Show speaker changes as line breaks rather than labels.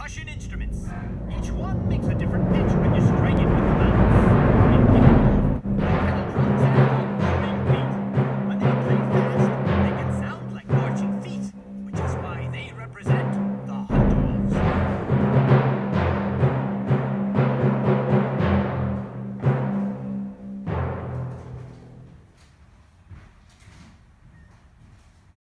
percussion instruments. Each one makes a different pitch